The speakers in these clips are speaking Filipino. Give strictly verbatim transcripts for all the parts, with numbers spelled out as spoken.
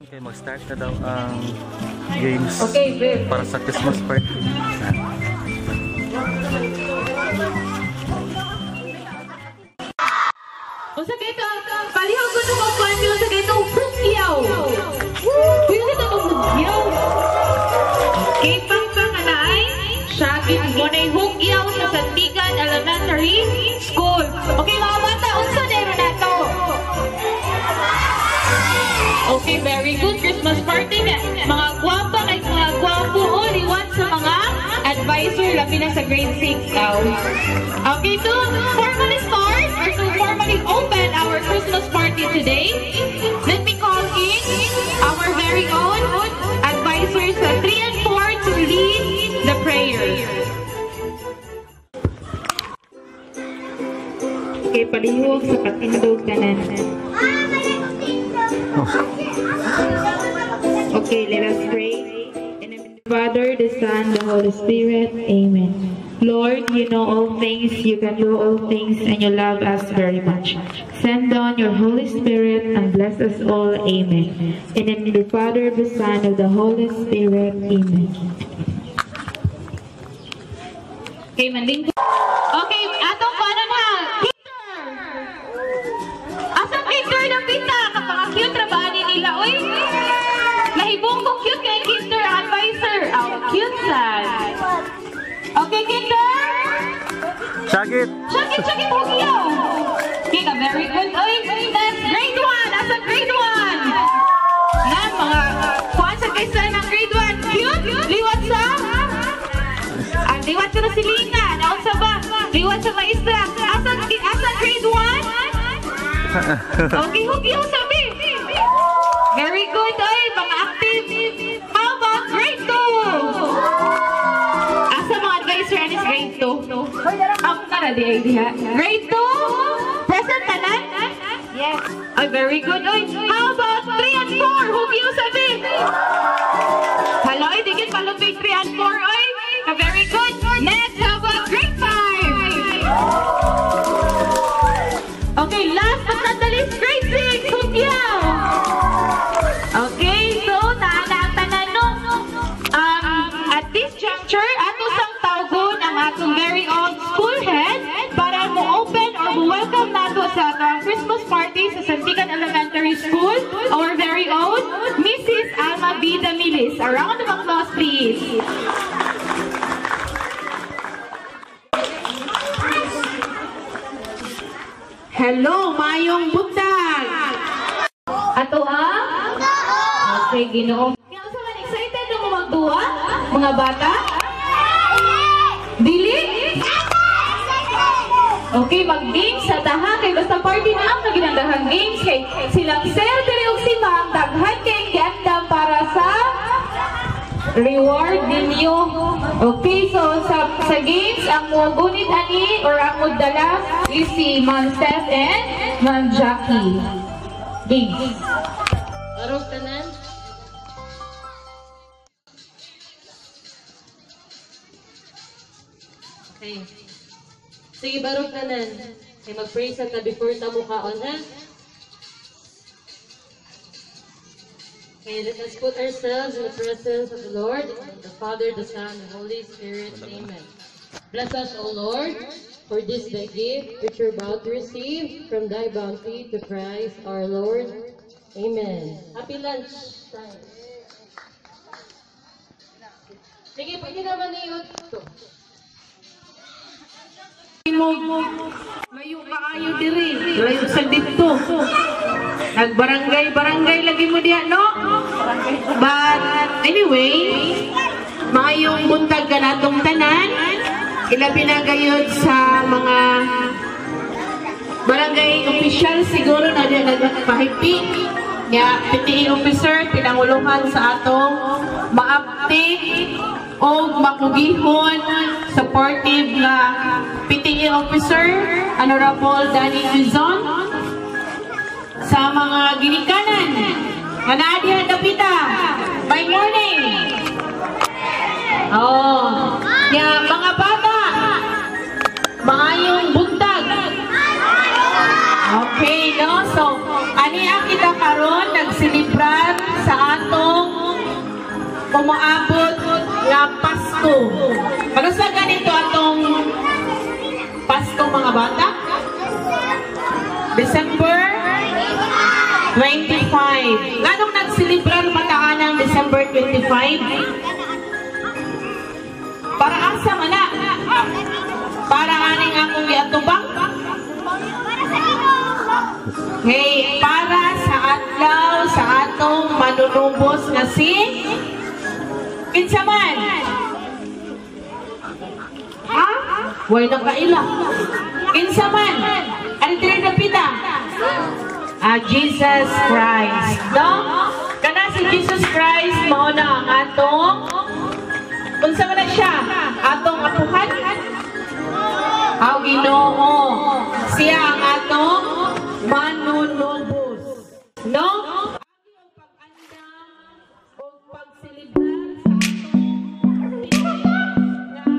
Okay, mag-start na daw ang games okay, babe. Para sa Christmas party. Unsa kay ito? Palihog ko nung kuan ko sa kay ito hugyaw. Pwede ito ng hugyaw. Okay, pangka ka na ay Shaggy mo na yung hugyaw sa Santigan Elementary School. Okay, mga bata, unsa nero na to? Okay, very good. Christmas party na. Mga gwapa kay mga gwapo o liwan sa mga advisor labi na sa grade six daw. Okay, to formally start or to formally open our Christmas party today, let me call in our very own advisors sa three and four to lead the prayer. Okay, palihog sa katindog tanan. Okay, let us pray. In the name of the Father, the Son, the Holy Spirit. Amen. Lord, you know all things, you can do all things, and you love us very much. Send down your Holy Spirit and bless us all. Amen. In the name of the Father, the Son, and the Holy Spirit. Amen. Okay, manding. Okay, atong paano na? Peter! Asang Peter ng pita? Kapaka-cute na ba nila? Uy! Lahibong ko cute kay Kinder advisor. Oh, cute sad. Okay, Kinder? Shaggy! Shaggy, Shaggy, hugiyaw! Kika, very good. Uy, that's grade one. Asa grade one? Na, mga kuhan sa kaisa ng grade one. Cute? Liwat sa? Ah, liwat sa na si Lina. Naon sa ba? Liwat sa maestra. Asa, asa grade one? Okay, hugiyaw sabi. Very good. Uy, mga active. How about grade two? Asa mga advisor is grade two? Up na na di idea. Grade two? Present tanan? Yes. Ay, very good. Uy, how about three and four? Hugiyaw sabi. Hello, ay, digit palupig three and four. Uy, very good. Next, how about grade five? Okay, last but not the least, grade six. Hugiyaw. Okay, so tanan-tanan no. Um, at this juncture, ato sang tawgon ang atong very own school head para mo open or mo welcome nato sa atong Christmas party sa Santigan Elementary School, our very own Missus Alma B. Damilis. A round of applause, please. Hello, mayong buntag. Ato ang okay, Ginoo. Kaya sa man excited na mo magduwa, mga bata? Dili? Okay, mag-games sa taha kay basta party na ang naginandahang games kay silang Sir Diri og si Ma'am daghan kay giandam para sa reward ninyo. Okay, so sa sa games ang mugunit ani or ang mudala is si Ma'am Steph and Ma'am Jackie. Games. Barog tanan. Okay. Sige, barog tanan. Okay, mag-pray sa ta before ta mukhaon, ha? Okay, let us put ourselves in the presence of the Lord, the Father, the Son, and the Holy Spirit. Amen. Bless us, O Lord, for this thy gift which we're about to receive from thy bounty to Christ our Lord. Amen. Happy lunch time. Sige, pwede naman niyo ito. Layo maayo diri, layo sa dito. Nagbarangay-barangay lagi mo diya, no? But anyway, maayong buntag ka natong tanan. Ilabi na gayod sa mga barangay official siguro na diya nagpahigpit. Nga, P T A officer, pinanguluhan sa atong maapti o makugihon, supportive na P T A officer, Honorable Danny Luzon, sa mga ginikanan, Manadia Dapita, by morning. Oh, yeah, mga bata, maayong buntag. Okay, no? So, aniya kita karon nagsilibran sa umaabot nga Pasko. Magasa ganito atong Pasko mga bata? December twenty-five. Nganong nagsilibrar mataan ng December twenty-five? Para asa man na? Para aning akong giatubang? Hey, para sa adlaw sa atong manunubos nga si kinsa man? Ha? Way na kaila. Kinsa man? Ano tiri na pita? Ah, Jesus Christ. No? Kana si Jesus Christ mao na ang atong unsa man na siya? Atong apuhan? Aw Ginoo. Siya ang atong manunubos. No? Ang pag-andam o pagsilibrar sa atong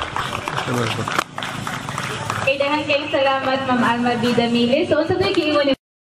Kay dahan kayong salamat, Ma'am Alma Bidamili. So, sa ito, ikiiwan